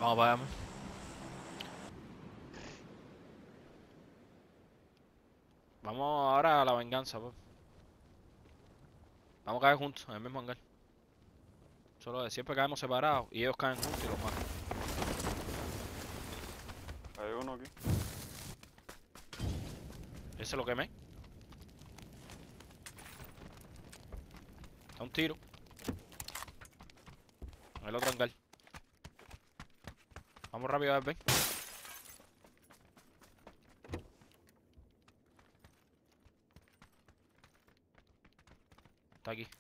Vamos para allá, man. Vamos ahora a la venganza, pues. Vamos a caer juntos en el mismo hangar. Solo de siempre caemos separados y ellos caen juntos y los matan. Hay uno aquí. Ese lo quemé. Está un tiro. En el otro hangar. Vamos rápido a ver, ven. Está aquí.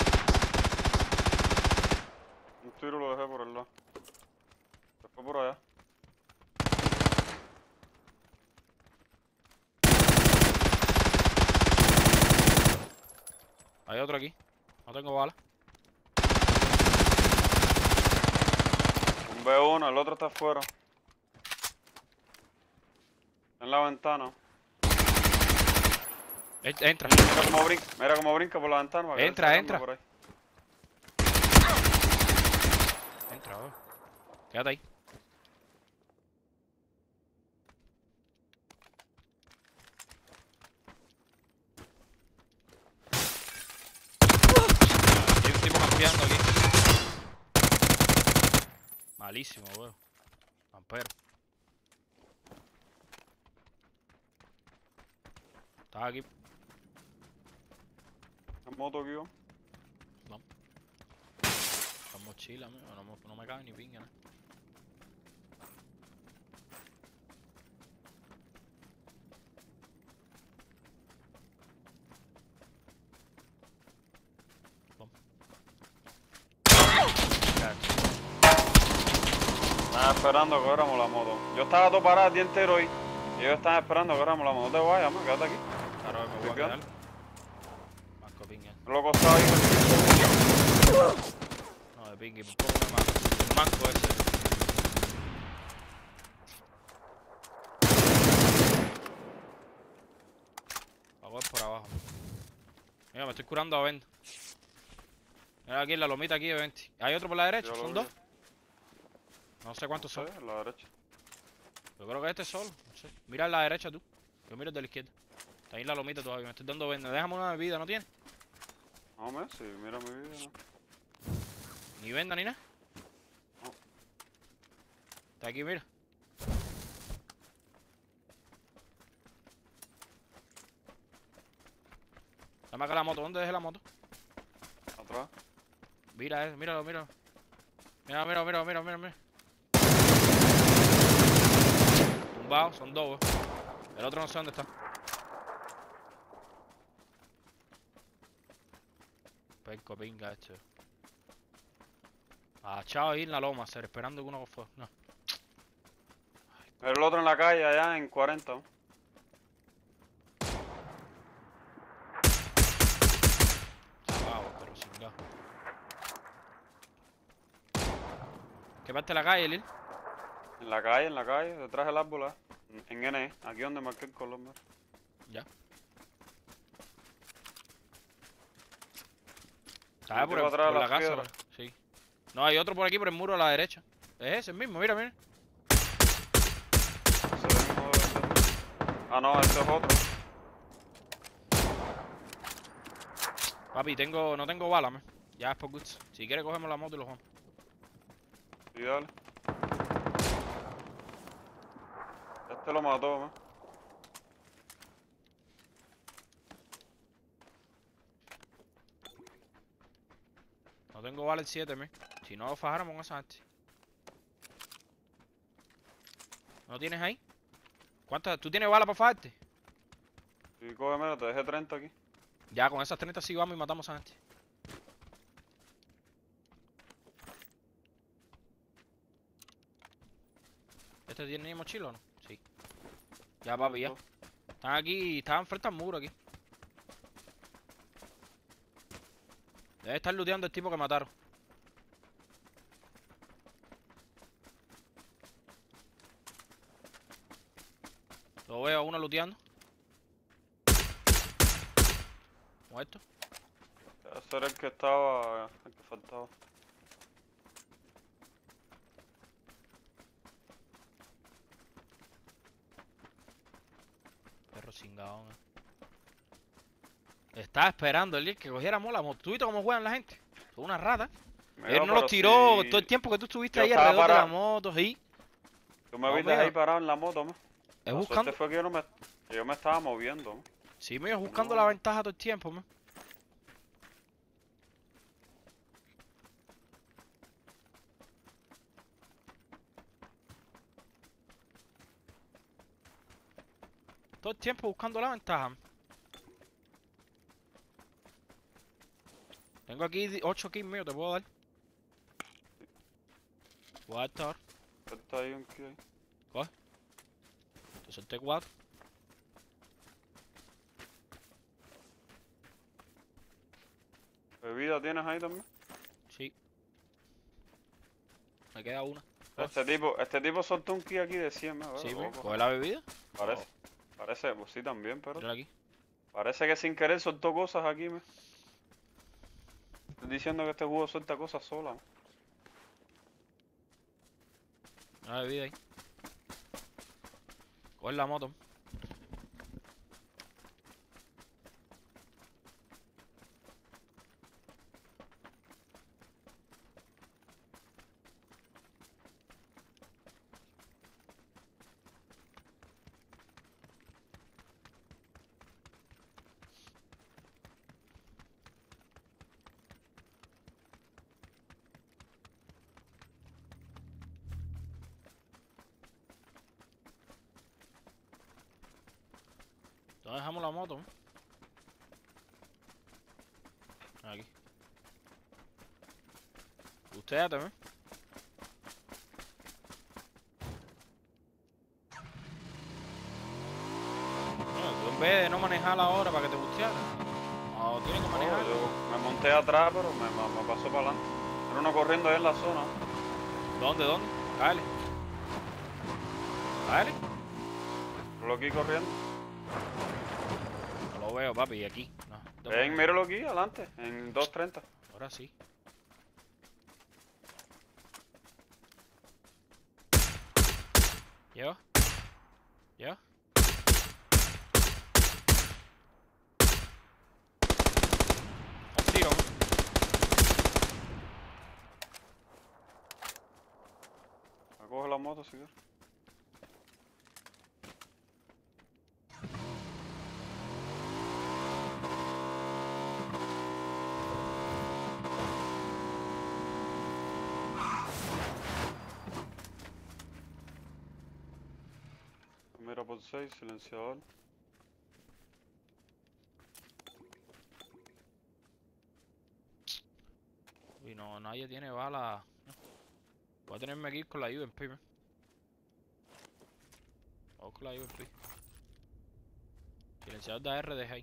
Un tiro lo dejé por el lado. Se fue por allá. Hay otro aquí. No tengo bala. Un B1, el otro está afuera. En la ventana. Entra. Mira cómo brinca por la ventana. para que Entra, él se entra. cambie por ahí. Entra, weón. Quédate ahí. Hay un tipo campeando aquí. Malísimo, weón. Campero. Estás aquí. En moto aquí, ¿no? Vamos. Con mochila, amigo. No me cabe ni pinga, ¿no? Vamos. Estaban esperando que cobramos la moto. Yo estaba todo parado el día entero hoy. Y ellos estaban esperando que cobramos la moto. No te vayas, man, quédate aquí. Claro, me voy a Estoy quedar. quedando. Marco pinga. Me lo costaba ahí. No, de pinga. Por poco me mato. El manco ese. Voy a coger por abajo. Mira, me estoy curando a 20. Mira aquí en la lomita aquí de 20. Hay otro por la derecha, Yo lo son vi. dos. No sé cuántos Sí, son. a la derecha. Yo creo que este es solo. No sé. Mira a la derecha tú. Yo miro el de la izquierda. Está ahí en la lomita todavía. Me estoy dando venda. Déjame una bebida, ¿no tiene? No, me, sí, mira mi vida, ¿no? Ni venda ni nada. No. Está aquí, mira. Dame acá la moto. ¿Dónde dejé la moto? Atrás. Mira, míralo, míralo. Mira. Tumbado, son dos, weón. El otro no sé dónde está. Penco, pinga, esto. Agachado ahí en la loma, ser esperando que uno fue. No. Mira el otro en la calle, allá en 40. ¿no? Chapao, pero sin gas. ¿Qué parte de la calle, Lil? En la calle, detrás del árbol. En NE, aquí donde marqué el color. Mira. Ya. ¿Sabes? Metido atrás de Por la las casa, piedras. sí. No, hay otro por aquí, por el muro a la derecha. Es ese mismo, mira. Ese mismo debe ser. Ah, no, este es otro. Papi, no tengo balas, man. Ya es por gusto. Si quieres cogemos la moto y los vamos. Sí, dale. Este lo mató, man. No tengo balas el 7, man. Si no lo fajáramos con esa gente. ¿No tienes ahí? ¿Cuántas? ¿Tú tienes balas para fajarte? Sí, coge, mira, te dejé 30 aquí. Ya, con esas 30 sí vamos y matamos a esa gente. ¿Este tiene mochila o no? Sí. Ya, papi, ya. Están aquí, estaban frente al muro aquí. Debe estar looteando el tipo que mataron. Lo veo a uno looteando. Muerto. Ese era el que estaba, el que faltaba. perro cingado. Estaba esperando el que cogiéramos la moto. ¿Tú viste cómo juegan la gente? Son una rata. Mira, Él no pero los tiró si todo el tiempo que tú estuviste yo ahí estaba alrededor de la parado. moto, y Tú me No, viste mira. ahí parado en la moto, man. es La buscando. suerte fue que yo me estaba moviendo, man. Sí, mío, es buscando No. la ventaja todo el tiempo, man. Todo el tiempo buscando la ventaja. Tengo aquí 8 kills míos, te puedo dar. Voy a darte ahora. Está ahí un kill ahí. Te solté 4. ¿Bebida tienes ahí también? Sí. Me queda una. Este tipo soltó un kill aquí de 100, man. Sí, Bueno, mío. loco. Coge la bebida. Parece, pues sí también, pero Mírala aquí. parece que sin querer soltó cosas aquí, man. Estoy diciendo que este juego suelta cosas sola, man. La bebida ahí. Coge la moto. ¿Dónde dejamos la moto? Aquí. Usted también. Tú en vez de no manejar ahora para que te busteara. No, tienes que manejar. Yo me monté atrás, pero me pasó para adelante. Era uno corriendo ahí en la zona. ¿Dónde? Dale. Dale. Míralo aquí corriendo. No lo veo, papi, aquí. No. Míralo aquí, adelante, en 230. Ahora sí. Lleva. Un tiro, ¿no? Me coge la moto si quieres. Mira por 6, silenciador. Uy, no, nadie tiene bala. Voy a tenerme que ir con la UMP, man. Vamos con la UMP. Silenciador de AR deja ahí.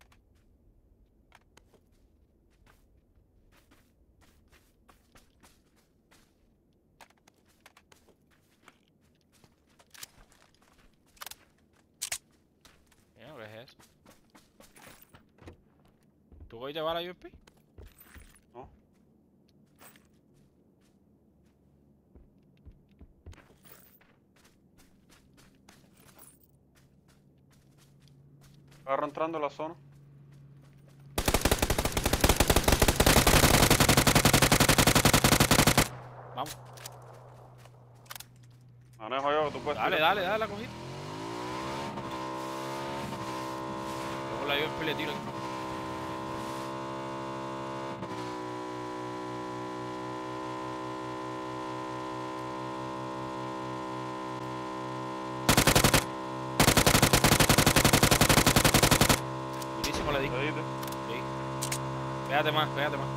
Mira, ¿qué es eso? ¿Tú cogiste bala UMP? No. Agarro entrando a la zona. Vamos. Manejo yo, tú puedes Dale, tirar. dale, la cogida. Yo con la UMP le tiro aquí. Durísimo le di. ¿Te diste? Sí. Pégate más.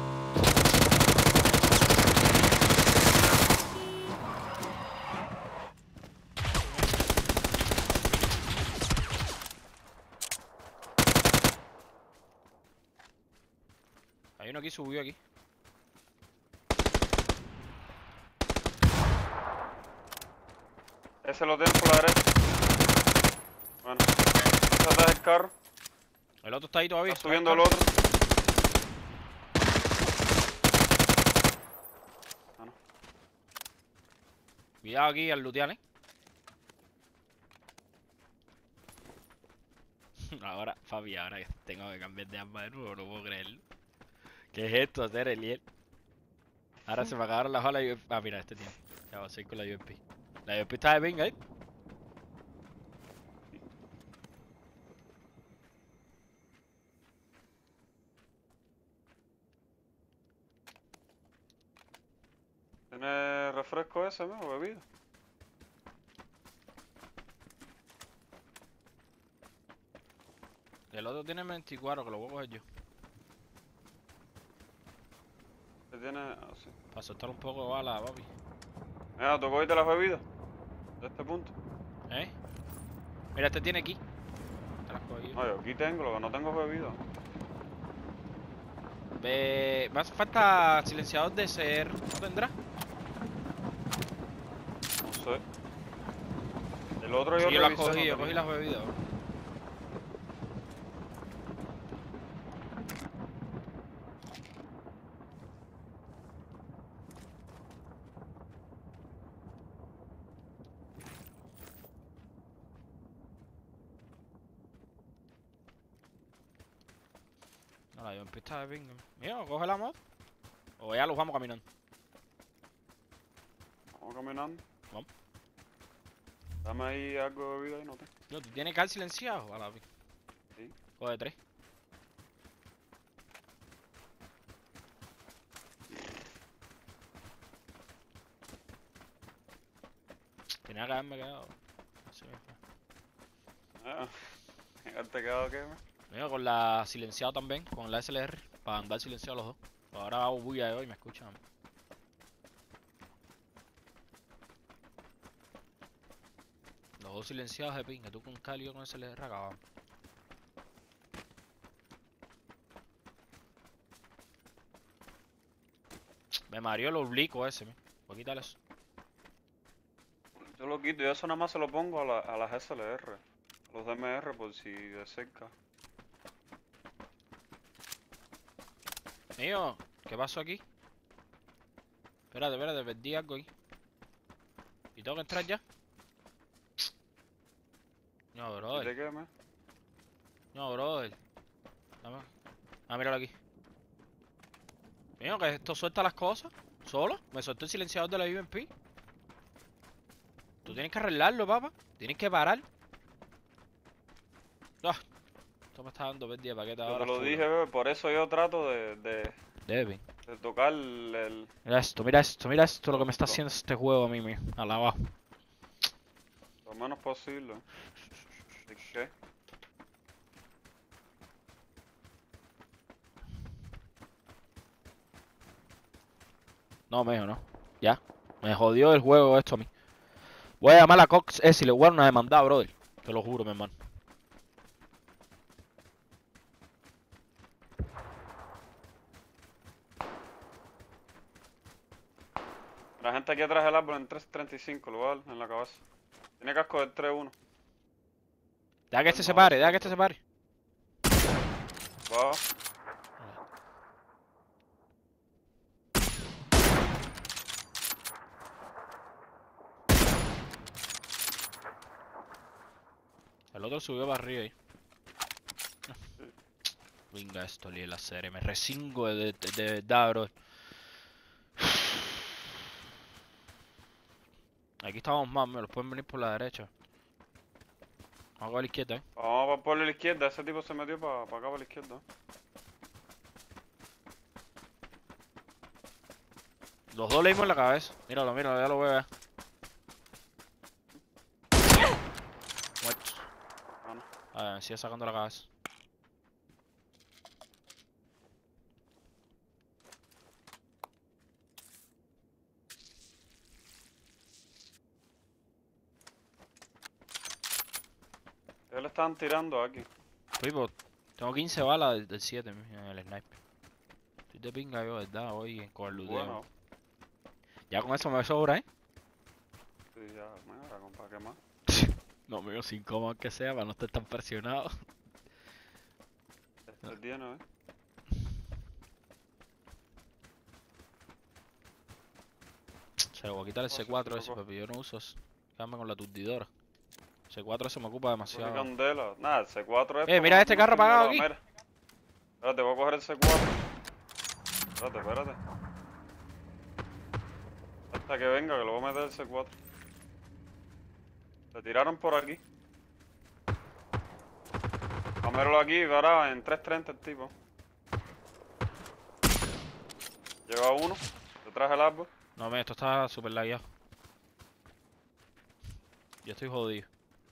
Hay uno aquí, subió aquí. Ese lo tienes por la derecha. Bueno, ese es el carro. El otro está ahí todavía. Está subiendo el otro. Ah, no. Cuidado aquí al lootear, Papi, ahora que tengo que cambiar de arma de nuevo, no puedo creerlo. ¿Qué es esto, hacer Eliel? Ahora se me acabaron las balas y... Ah, mira, este tío. Ya va a seguir con la UMP. La UMP está de pinga, ¿eh? ¿Tiene refresco ese, ¿no? Bebida. El otro tiene 24, que lo voy a coger yo. ¿Qué tiene? Ah, sí. Para soltar un poco de bala, papi. Mira, ¿tú cogiste las bebidas? De este punto. ¿Eh? Mira, este tiene aquí. Te las cogí yo. No, yo aquí tengo, lo que no tengo es bebida. Me hace falta silenciador de CR. ¿No tendrá? No sé. El otro Sí, yo yo las revisé, cogí, no yo cogí tenía. las bebidas. No, la UMP está de pinga. Mira, coge la moto. O ya los vamos caminando. Vamos caminando. Vamos. Dame ahí algo de bebida y no tengo. Yo, ¿tú tienes cal silenciado? A la pinga. Sí. Coge 3. Tenía que haberme quedado. Así mismo. Ah, ¿te quedado qué, me? Mira, con la silenciado también, con la SLR, para andar silenciado los dos. Ahora hago bulla de hoy y me escuchan. Los dos silenciados de pinga, tú con Cal y yo con SLR acabamos. Me mareó el oblicuo ese, voy a quitarle eso. Yo lo quito y eso nada más se lo pongo a las SLR. A los DMR por si de cerca. Mío, ¿qué pasó aquí? Espérate, perdí algo ahí. ¿Y tengo que entrar ya? No, ¿Y brother. te qué, me? No, brother. Dame. Ah, míralo aquí. Mío, que esto suelta las cosas. ¿Solo? Me soltó el silenciador de la UMP. Tú tienes que arreglarlo, papá. Tienes que parar. Ah, esto me está dando pérdida de paquete Yo ahora. te lo full. dije, bebé, por eso yo trato Devin. de tocar el... Mira esto, lo que me está Lo haciendo este juego a mí, mío. Alabado. lo menos posible. ¿Y qué? No, mijo, no. Ya. Me jodió el juego esto a mí. Voy a llamar a Cox S y le voy a dar una demanda, brother. Te lo juro, mi hermano. La gente aquí atrás del árbol en 335, lo voy a dar en la cabeza. Tiene casco del 3-1. Deja que este se pare, deja que este se pare. Va. El otro subió para arriba ahí. Venga, esto, líe la serie. Me resingo de verdad, bro. Aquí estamos más, me los pueden venir por la derecha. Vamos a la izquierda, Vamos por la izquierda, ese tipo se metió para acá por la izquierda. Los dos le dimos en la cabeza. Míralo, ya lo veo. Muerto. Ah, no. A ver, me sigue sacando la cabeza. Ellos le estaban tirando aquí. Pipo, tengo 15 balas del 7 en el sniper. Estoy de pinga yo, ¿verdad? Hoy con el luteo. Bueno, Ya con eso me sobra, ¿eh? sí, ya, mira, compa, ¿qué más? No, mío, 5 más que sea, para no estar tan presionado. Este tiene, Se lo voy a quitar el No sé si C4 lo ese, cojo. papi. Yo no uso eso. Quédame con la aturdidora. C4 se me ocupa Qué demasiado. candela. Nada, el C4 es. Mira este carro apagado aquí. Mira. Espérate, voy a coger el C4. Espérate. Hasta que venga, que lo voy a meter el C4. Se tiraron por aquí. Vamos a verlo aquí, ahora en 330 el tipo. Lleva uno, detrás del árbol. No, esto está súper lagueado. Yo estoy jodido.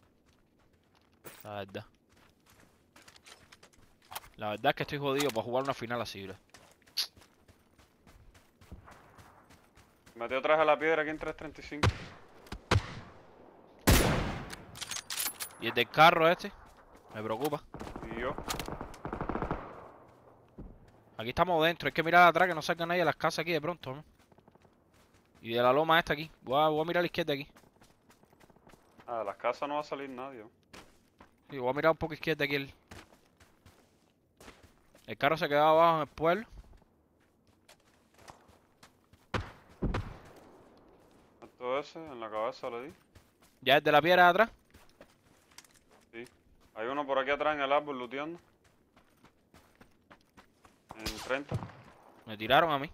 La verdad. La verdad es que estoy jodido para jugar una final así, bro. Metió atrás de la piedra aquí en 335. Y el del carro este, me preocupa. Y yo. Aquí estamos dentro, hay que mirar atrás que no salga nadie a las casas aquí de pronto, ¿no? Y de la loma esta aquí. Voy a mirar a la izquierda aquí. Ah, de las casas no va a salir nadie. Sí, voy a mirar un poco izquierda aquí. El carro se quedaba abajo en el pueblo. Esto ese, en la cabeza le di. Ya es de la piedra de atrás. Sí. Hay uno por aquí atrás en el árbol looteando. En 30. Me tiraron a mí.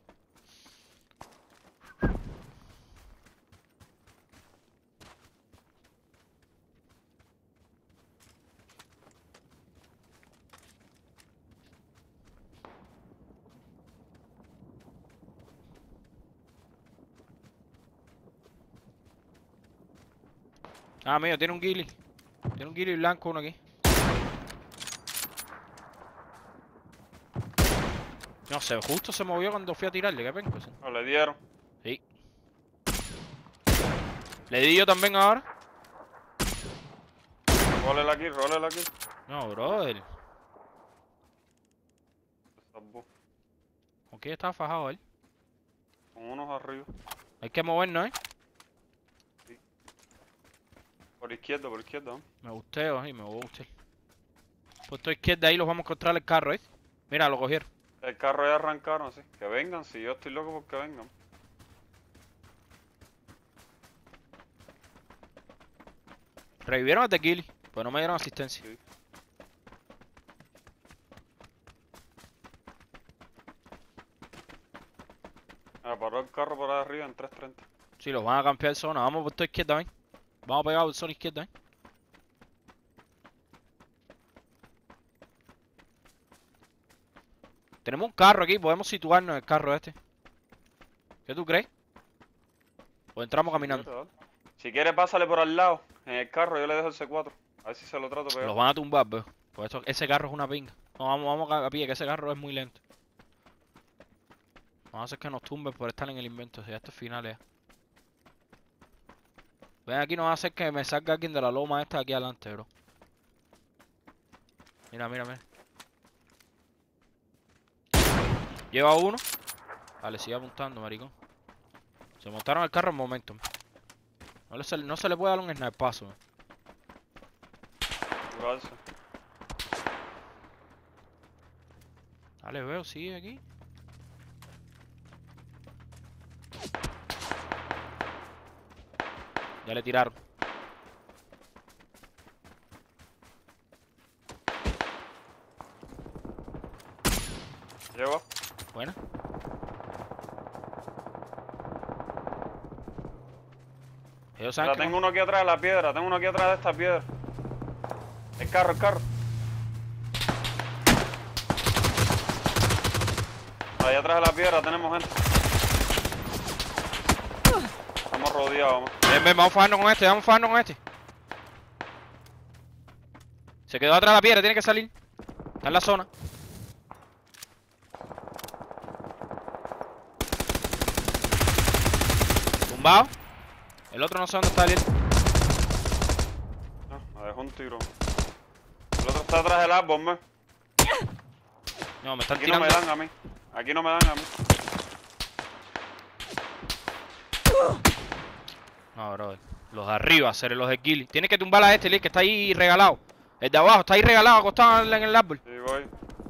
Ah, mío, tiene un ghillie. Tiene un ghillie blanco uno aquí. No sé, justo se movió cuando fui a tirarle, qué penco. No, le dieron. Sí. Le di yo también ahora. Rólela aquí. No, brother. Se salvó. ¿Con qué estaba fajado él? Con unos arriba. Hay que movernos, Por izquierda, ¿no? Me gusteo, sí, me voy a gustar. Puesto izquierda ahí los vamos a encontrar el carro, ¿eh? Mira, lo cogieron. El carro ya arrancaron, así. Que vengan, si yo estoy loco porque vengan. Revivieron a Tequili, pues no me dieron asistencia. Sí. Ah, paró el carro por ahí arriba en 330. Sí, los van a cambiar zona. Vamos por toda izquierda, ¿ven? Vamos a pegar por zona izquierda, ¿ven? Tenemos un carro aquí, podemos situarnos en el carro este. ¿Qué tú crees? O entramos caminando. Si quieres, pásale por al lado. En el carro yo le dejo el C4. A ver si se lo trato pegar. Los van a tumbar, veo. Por eso ese carro es una pinga. No, vamos a pie, que ese carro es muy lento. Vamos a hacer que nos tumben por estar en el invento. Si ya esto es final ya. Ven aquí, no va a hacer que me salga alguien de la loma esta aquí adelante, bro. Mira. Lleva uno. Vale, sigue apuntando, maricón. Se montaron el carro en momento. No se le puede dar un snipazo. Gracias. Dale, veo, sigue aquí. Ya le tiraron. Lleva. Buena. Ellos saben Mira, que tengo uno aquí atrás de la piedra. Tengo uno aquí atrás de esta piedra. El carro. Ahí atrás de la piedra tenemos gente. Estamos rodeados, vamos. Ven, vamos a fajarnos con este, Se quedó atrás de la piedra, tiene que salir. Está en la zona. Tumbado. El otro no sé dónde está él. Me dejó un tiro. El otro está atrás del árbol, me. No, me están Aquí tirando. no me dan a mí. Aquí no me dan a mí. No, bro. Los de arriba, ser los de Gilly. Tienes que tumbar a este, Lee, que está ahí regalado. El de abajo está ahí regalado, acostado en el árbol. Sí, voy.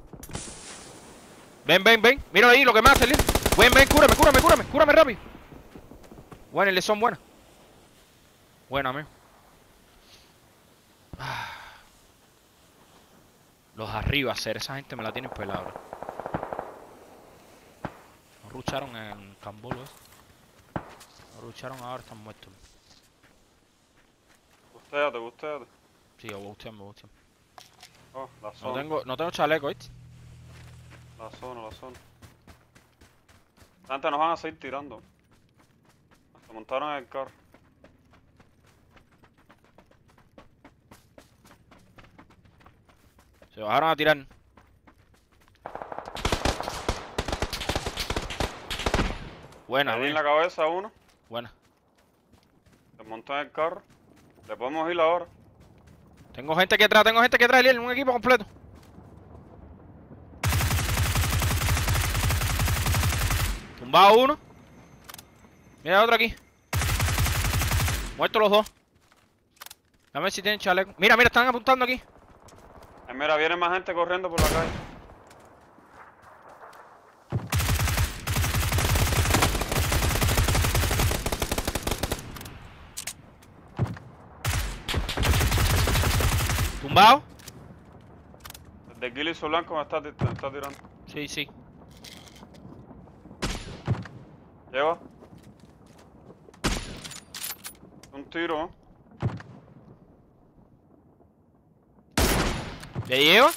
Ven. Mira ahí lo que me hace, Lee. Ven, cúrame rápido. Bueno, le son buenas. Buena, amigo. Los arriba, hacer esa gente me la tienen pelada, bro. No rucharon en Cambolo, no rucharon, ahora están muertos. Bustéate. Sí, me gustan. Oh, la zona. No tengo chaleco, ¿viste? La zona. Antes nos van a seguir tirando. Se montaron en el carro. Se bajaron a tirar. Buena, Le di en la cabeza a uno. buena. Se montó en el carro. Le podemos ir ahora. Tengo gente aquí atrás, Eliel, un equipo completo. Tumbado uno. Mira otro aquí. Muertos los dos. A ver si tienen chaleco. Mira, están apuntando aquí. Mira, viene más gente corriendo por la calle. Tumbado. El de Guiliso Blanco me está tirando. Sí. Lleva. Un tiro, ¿no? ¿Le lleva?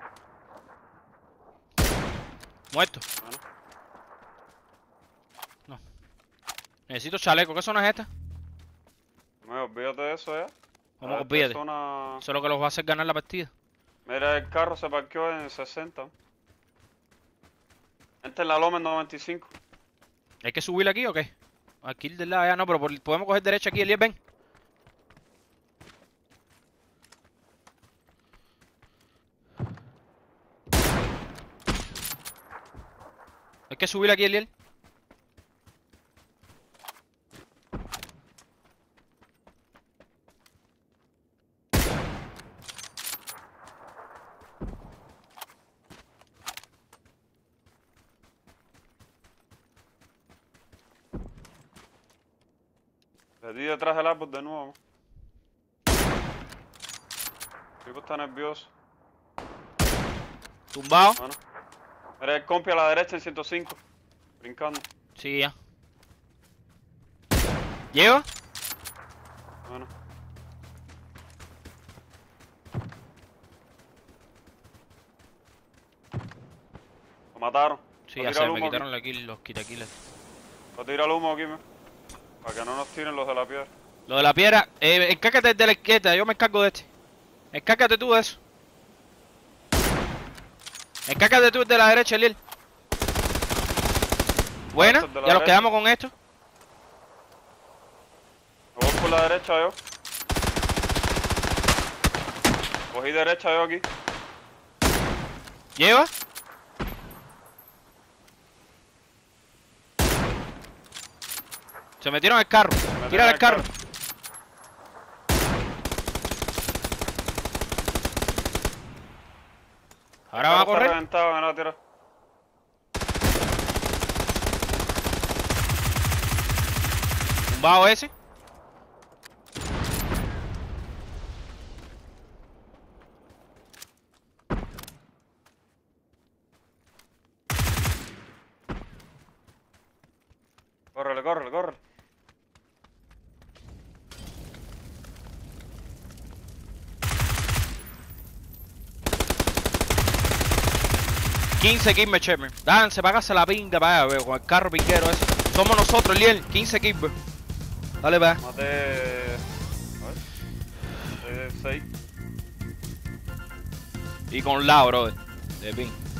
Muerto. Bueno. No. Necesito chaleco. ¿Qué zona es esta? Olvídate de eso ya. ¿Cómo que olvídate? Zona... Eso es lo que los va a hacer ganar la partida. Mira, el carro se parqueó en 60. Esta es la Loma en 95. ¿Hay que subir aquí o qué? Aquí del lado allá no, pero podemos coger derecha aquí, Eliel, ven. Hay que subir aquí, Eliel. Le di detrás del árbol de nuevo. El tipo está nervioso. Tumbado. Bueno. Mira el compi a la derecha en 105. Brincando. Sí, ya. ¿Lleva? Bueno. Lo mataron. Sí, Va ya a tirar sé, el me humo quitaron aquí los quitaquiles. Va a tirar el humo aquí, para que no nos tiren los de la piedra. Lo de la piedra, encárgate de la izquierda, yo me encargo de este. Encárgate tú de eso. Encárgate tú de la derecha, Eliel. Buena, Estos de la ya nos derecha. quedamos con esto. Me voy por la derecha yo. Cogí derecha yo aquí. ¿Lleva? Se metieron al carro. Tírale al carro. Ahora va a Está correr. reventado, me la tira. Tumbado ese. Córrele. 15 kills, Chemer. Dáganse, págase la pinga para allá, veo, con el carro piquero ese. Somos nosotros, Liel. 15 kills, bro. Dale, va. Maté... A ver. 6. Y con la, bro. De pin.